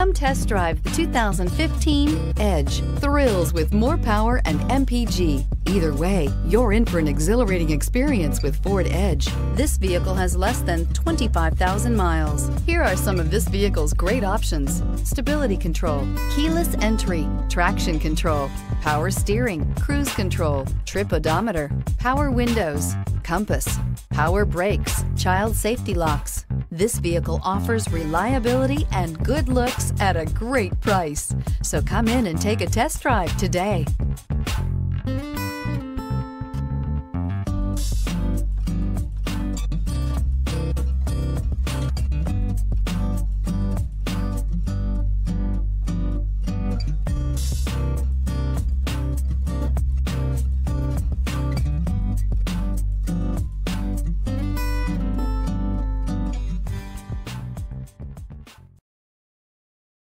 Come test drive the 2015 Edge. Thrills with more power and MPG. Either way, you're in for an exhilarating experience with Ford Edge. This vehicle has less than 25,000 miles. Here are some of this vehicle's great options: stability control, keyless entry, traction control, power steering, cruise control, trip odometer, power windows, compass, power brakes, child safety locks. This vehicle offers reliability and good looks at a great price. So come in and take a test drive today.